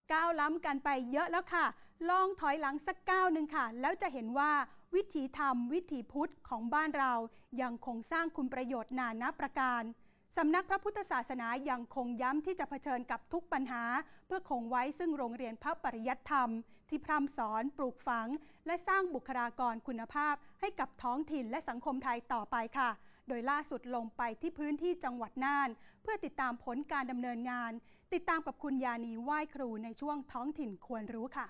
ก้าวล้ำกันไปเยอะแล้วค่ะลองถอยหลังสักก้าวหนึ่งค่ะแล้วจะเห็นว่าวิถีธรรมวิถีพุทธของบ้านเรายังคงสร้างคุณประโยชน์นานาประการสำนักพระพุทธศาสนายังคงย้ำที่จะเผชิญกับทุกปัญหาเพื่อคงไว้ซึ่งโรงเรียนพระปริยัติธรรมที่พร่ำสอนปลูกฝังและสร้างบุคลากรคุณภาพให้กับท้องถิ่นและสังคมไทยต่อไปค่ะโดยล่าสุดลงไปที่พื้นที่จังหวัดน่านเพื่อติดตามผลการดำเนินงานติดตามกับคุณยานีไหว้ครูในช่วงท้องถิ่นควรรู้ค่ะ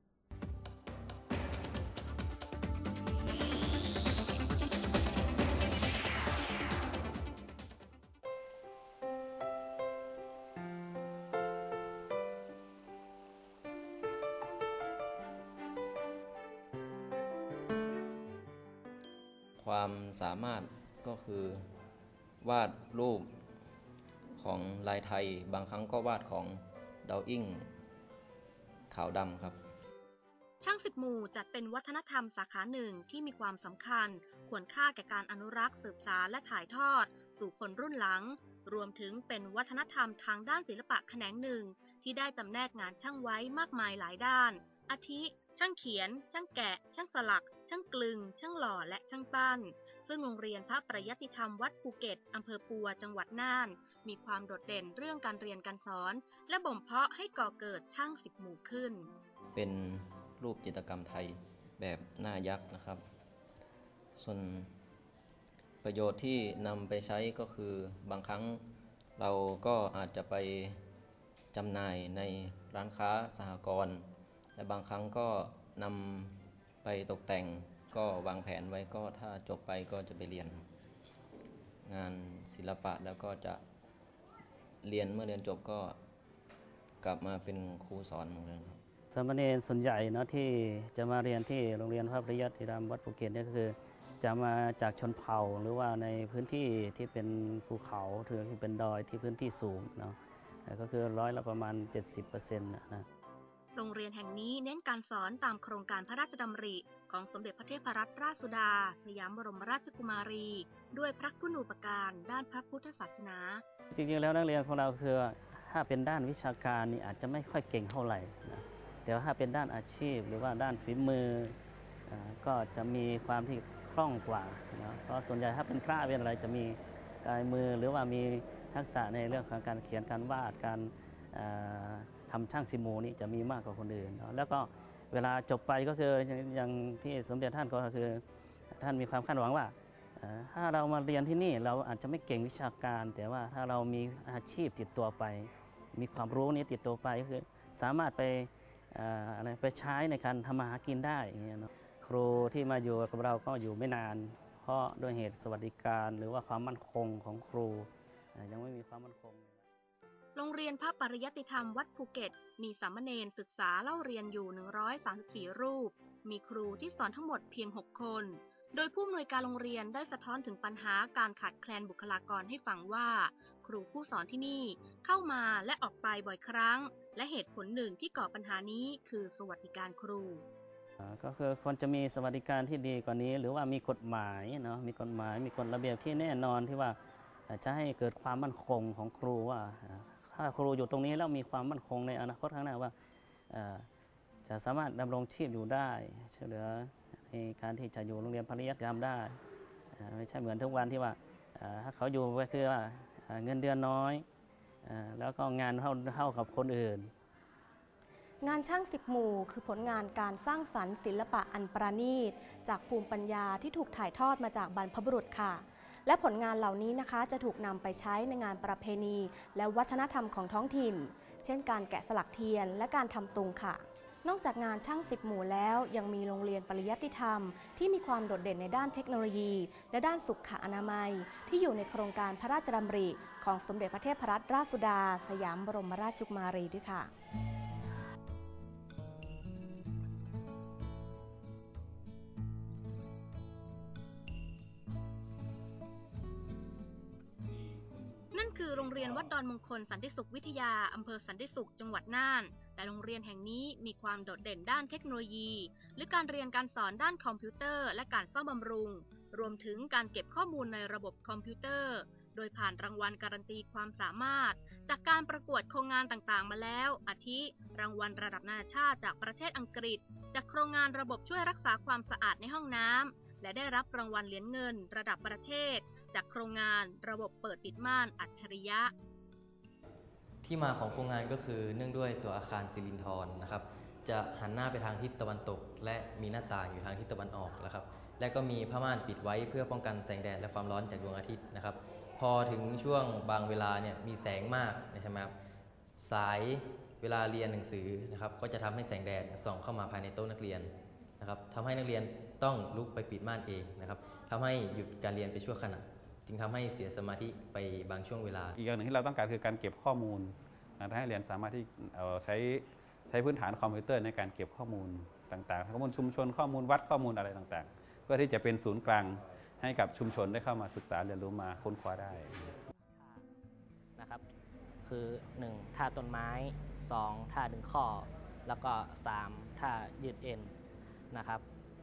ความสามารถก็คือวาดรูปของลายไทยบางครั้งก็วาดของดาวอิ่งขาวดำครับช่างสิบหมู่จัดเป็นวัฒนธรรมสาขาหนึ่งที่มีความสำคัญควรค่าแก่การอนุรักษ์สืบสานและถ่ายทอดสู่คนรุ่นหลังรวมถึงเป็นวัฒนธรรมทางด้านศิลปะแขนงหนึ่งที่ได้จำแนกงานช่างไว้มากมายหลายด้านอาทิช่างเขียนช่างแกะช่างสลักช่างกลึงช่างหล่อและช่างปั้นซึ่งโรงเรียนพระปริยัติธรรมวัดภูเก็ตอำเภอปัวจังหวัดน่านมีความโดดเด่นเรื่องการเรียนการสอนและบ่มเพาะให้ก่อเกิดช่างสิบหมู่ขึ้นเป็นรูปจิตรกรรมไทยแบบหน้ายักษ์นะครับส่วนประโยชน์ที่นำไปใช้ก็คือบางครั้งเราก็อาจจะไปจำหน่ายในร้านค้าสหกรณ์และบางครั้งก็นำไปตกแต่งก็วางแผนไว้ก็ถ้าจบไปก็จะไปเรียนงานศิลปะแล้วก็จะเรียนเมื่อเรียนจบก็กลับมาเป็นครูสอนเหมือนกันครับสามเณรส่วนใหญ่เนาะที่จะมาเรียนที่โรงเรียนพระปริยัติธรรมวัดภูเก็ตเนี่ยก็คือจะมาจากชนเผ่าหรือว่าในพื้นที่ที่เป็นภูเขาหรือที่เป็นดอยที่พื้นที่สูงเนาะก็คือละประมาณ 70% นะโรงเรียนแห่งนี้เน้นการสอนตามโครงการพระราชดำริของสมเด็จพระเทพรัตนราชสุดาสยามบรมราชกุมารีด้วยพระคุณูปการด้านพระพุทธศาสนาจริงๆแล้วนักเรียนของเราคือถ้าเป็นด้านวิชาการนี่อาจจะไม่ค่อยเก่งเท่าไหร่นะแต่ว่าถ้าเป็นด้านอาชีพหรือว่าด้านฝีมือก็จะมีความที่คล่องกว่านะเพราะส่วนใหญ่ถ้าเป็นพระเป็นอะไรจะมีลายมือหรือว่ามีทักษะในเรื่องของการเขียนการวาดการทำช่างสิบหมู่นี่จะมีมากกว่าคนอื่นแล้วก็เวลาจบไปก็คืออย่างที่สมเด็จท่านก็คือท่านมีความคาดหวังว่าถ้าเรามาเรียนที่นี่เราอาจจะไม่เก่งวิชาการแต่ว่าถ้าเรามีอาชีพติดตัวไปมีความรู้นี้ติดตัวไปก็คือสามารถไปใช้ในการทำมาหากินได้อย่างเงี้ยเนาะครูที่มาอยู่กับเราก็อยู่ไม่นานเพราะด้วยเหตุสวัสดิการหรือว่าความมั่นคงของครูยังไม่มีความมั่นคงโรงเรียนพระปริยัติธรรมวัดภูเก็ตมีสามเณรศึกษาเล่าเรียนอยู่134รูปมีครูที่สอนทั้งหมดเพียง6คนโดยผู้อำนวยการโรงเรียนได้สะท้อนถึงปัญหาการขาดแคลนบุคลากรให้ฟังว่าครูผู้สอนที่นี่เข้ามาและออกไปบ่อยครั้งและเหตุผลหนึ่งที่ก่อปัญหานี้คือสวัสดิการครูก็คือควรจะมีสวัสดิการที่ดีกว่านี้หรือว่ามีกฎหมายเนาะมีกฎหมายมีกฎระเบียบที่แน่นอนที่ว่าจะให้เกิดความมั่นคงของครูว่าถ้าครูอยู่ตรงนี้แล้วมีความมั่นคงในอนาคตข้างหน้าว่าจะสามารถดำรงชีพอยู่ได้ช่วยเหลือในการที่จะอยู่โรงเรียนปริยัติธรรมได้ไม่ใช่เหมือนทุกวันที่ว่าถ้าเขาอยู่ก็คือว่าเงินเดือนน้อยแล้วก็งานเท่ากับคนอื่นงานช่างสิบหมู่คือผลงานการสร้างสรรค์ศิลปะอันประณีตจากภูมิปัญญาที่ถูกถ่ายทอดมาจากบรรพบุรุษค่ะและผลงานเหล่านี้นะคะจะถูกนำไปใช้ในงานประเพณีและวัฒนธรรมของท้องถิ่นเช่นการแกะสลักเทียนและการทำตุงค่ะนอกจากงานช่างสิบหมู่แล้วยังมีโรงเรียนปริยัติธรรมที่มีความโดดเด่นในด้านเทคโนโลยีและด้านสุขอนามัยที่อยู่ในโครงการพระราชดำริของสมเด็จพระเทพรัตนราชสุดาสยามบรมราชกุมารีด้วยค่ะนั่นคือโรงเรียนวัดดอนมงคลสันติสุขวิทยาอำเภอสันติสุขจังหวัดน่านแต่โรงเรียนแห่งนี้มีความโดดเด่นด้านเทคโนโลยีหรือการเรียนการสอนด้านคอมพิวเตอร์และการซ่อมบำรุงรวมถึงการเก็บข้อมูลในระบบคอมพิวเตอร์โดยผ่านรางวัลการันตีความสามารถจากการประกวดโครงงานต่างๆมาแล้วอาทิรางวัลระดับนานาชาติจากประเทศอังกฤษจากโครงงานระบบช่วยรักษาความสะอาดในห้องน้ำและได้รับรางวัลเหรียญเงินระดับประเทศจากโครงงานระบบเปิดปิดม่านอัจฉริยะที่มาของโครงงานก็คือเนื่องด้วยตัวอาคารสิรินธรนะครับจะหันหน้าไปทางทิศตะวันตกและมีหน้าต่างอยู่ทางทิศตะวันออกนะครับและก็มีผ้าม่านปิดไว้เพื่อป้องกันแสงแดดและความร้อนจากดวงอาทิตย์นะครับพอถึงช่วงบางเวลาเนี่ยมีแสงมากนะครับสายเวลาเรียนหนังสือนะครับก็จะทำให้แสงแดดส่องเข้ามาภายในโต๊ะนักเรียนนะครับทำให้นักเรียนต้องลุกไปปิดม่านเองนะครับทำให้หยุดการเรียนไปชั่วขณะจึงทำให้เสียสมาธิไปบางช่วงเวลาอีกอย่างหนึ่งที่เราต้องการคือการเก็บข้อมูลทำให้เรียนสามารถที่ใช้พื้นฐานคอมพิวเตอร์ในการเก็บข้อมูลต่างๆข้อมูลชุมชนข้อมูลวัดข้อมูลอะไรต่างๆเพื่อที่จะเป็นศูนย์กลางให้กับชุมชนได้เข้ามาศึกษาเรียนรู้มาค้นคว้าได้นะครับคือ1ท่าต้นไม้2ท่าดึงข้อแล้วก็3ท่ายืดเอ็นนะครับ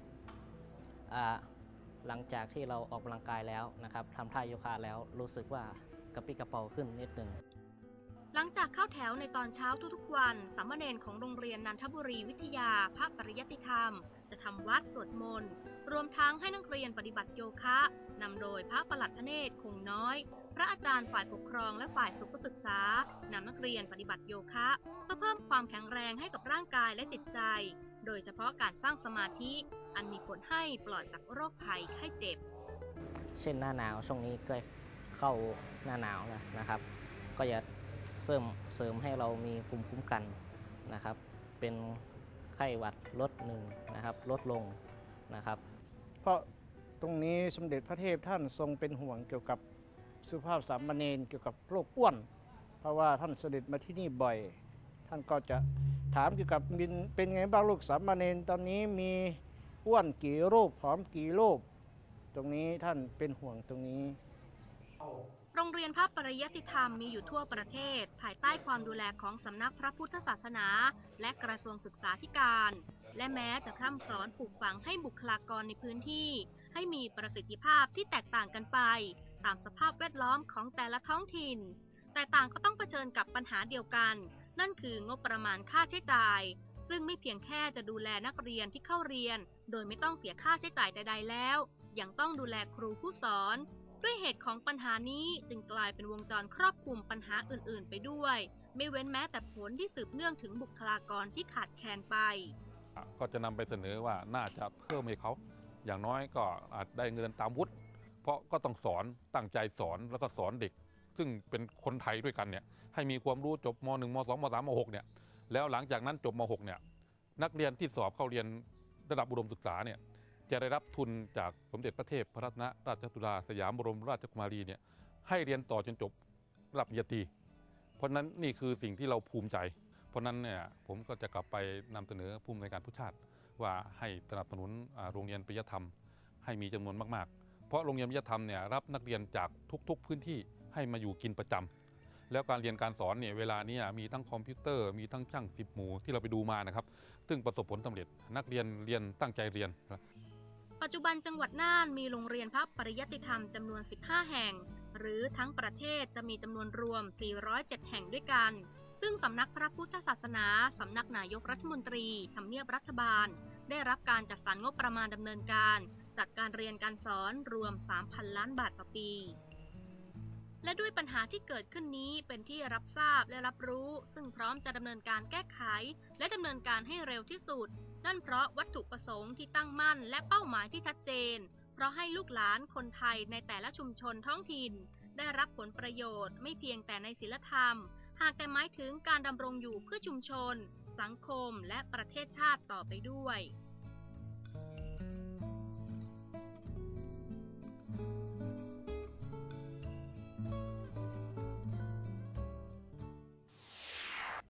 หลังจากที่เราออกกำลังกายแล้วนะครับทำท่าโยคะแล้วรู้สึกว่ากระปรี้กระเป๋าขึ้นนิดหนึ่งหลังจากเข้าแถวในตอนเช้าทุกๆวันสามเณรของโรงเรียนนันทบุรีวิทยาภาคปริยัติธรรมจะทำวัดสวดมนต์รวมทั้งให้นักเรียนปฏิบัติโยคะนำโดยพระปลัดธเนศคงน้อยพระอาจารย์ฝ่ายปกครองและฝ่ายสุขศึกษานำนักเรียนปฏิบัติโยคะเพื่อเพิ่มความแข็งแรงให้กับร่างกายและจิตใจโดยเฉพาะการสร้างสมาธิอันมีผลให้ปลอดจากโรคภัยไข้เจ็บเช่นหน้าหนาวช่วงนี้ก็เข้าหน้าหนาวนะครับก็จะเสริมให้เรามีภูมิคุ้มกันนะครับเป็นไข้หวัดลดนะครับลดลงนะครับเพราะตรงนี้สมเด็จพระเทพท่านทรงเป็นห่วงเกี่ยวกับสุภาพสามเณรเกี่ยวกับโรคอ้วนเพราะว่าท่านเสด็จมาที่นี่บ่อยท่านก็จะถามเกี่ยวกับเป็นไงบ้างลูกสามเณรตอนนี้มีอ้วนกี่รูปผอมกี่รูปตรงนี้ท่านเป็นห่วงตรงนี้โรงเรียนพระปริยัติธรรมมีอยู่ทั่วประเทศภายใต้ความดูแลของสำนักพระพุทธศาสนาและกระทรวงศึกษาธิการและแม้จะพร่ำสอนปลูกฝังให้บุคลากรในพื้นที่ให้มีประสิทธิภาพที่แตกต่างกันไปตามสภาพแวดล้อมของแต่ละท้องถิ่นแต่ต่างก็ต้องเผชิญกับปัญหาเดียวกันนั่นคืองบประมาณค่าใช้จ่ายซึ่งไม่เพียงแค่จะดูแลนักเรียนที่เข้าเรียนโดยไม่ต้องเสียค่าใช้จ่ายใดๆแล้วยังต้องดูแลครูผู้สอนด้วยเหตุของปัญหานี้จึงกลายเป็นวงจรครอบคลุมปัญหาอื่นๆไปด้วยไม่เว้นแม้แต่ผลที่สืบเนื่องถึงบุคลากรที่ขาดแคลนไปก็จะนำไปเสนอว่าน่าจะเพิ่มให้เขาอย่างน้อยก็อาจได้เงินตามวุฒิเพราะก็ต้องสอนตั้งใจสอนแล้วก็สอนเด็กซึ่งเป็นคนไทยด้วยกันเนี่ยให้มีความรู้จบม.1 ม.2 ม.3 ม.6 เนี่ยแล้วหลังจากนั้นจบม.6 เนี่ยนักเรียนที่สอบเข้าเรียนระดับอุดมศึกษาเนี่ยจะได้รับทุนจากสมเด็จพระเทพรัตนราชสุดาสยามบรมราชกุมารีเนี่ยให้เรียนต่อจนจบระดับปริญญาตรีเพราะนั้นนี่คือสิ่งที่เราภูมิใจเพราะนั้นเนี่ยผมก็จะกลับไปนำเสนอผู้อำนวยการผู้ชาติว่าให้สนับสนุนโรงเรียนปริยธรรมให้มีจำนวนมากๆเพราะโรงเรียนปริยธรรมเนี่ยรับนักเรียนจากทุกๆพื้นที่ให้มาอยู่กินประจำแล้วการเรียนการสอนเนี่ยเวลานี้มีทั้งคอมพิวเตอร์มีทั้งช่าง10 หมู่ที่เราไปดูมานะครับซึ่งประสบผลสำเร็จนักเรียนตั้งใจเรียนปัจจุบันจังหวัดน่านมีโรงเรียนพระปริยัติธรรมจำนวน15แห่งหรือทั้งประเทศจะมีจำนวนรวม407แห่งด้วยกันซึ่งสำนักพระพุทธศาสนาสำนักนายกรัฐมนตรีทำเนียบรัฐบาลได้รับการจัดสรรงบประมาณดำเนินการจัดการเรียนการสอนรวม 3,000 ล้านบาทต่อปีและด้วยปัญหาที่เกิดขึ้นนี้เป็นที่รับทราบและรับรู้ซึ่งพร้อมจะดำเนินการแก้ไขและดำเนินการให้เร็วที่สุดนั่นเพราะวัตถุประสงค์ที่ตั้งมั่นและเป้าหมายที่ชัดเจนเพราะให้ลูกหลานคนไทยในแต่ละชุมชนท้องถิ่นได้รับผลประโยชน์ไม่เพียงแต่ในศีลธรรมหากแต่หมายถึงการดำรงอยู่เพื่อชุมชนสังคมและประเทศชาติต่อไปด้วย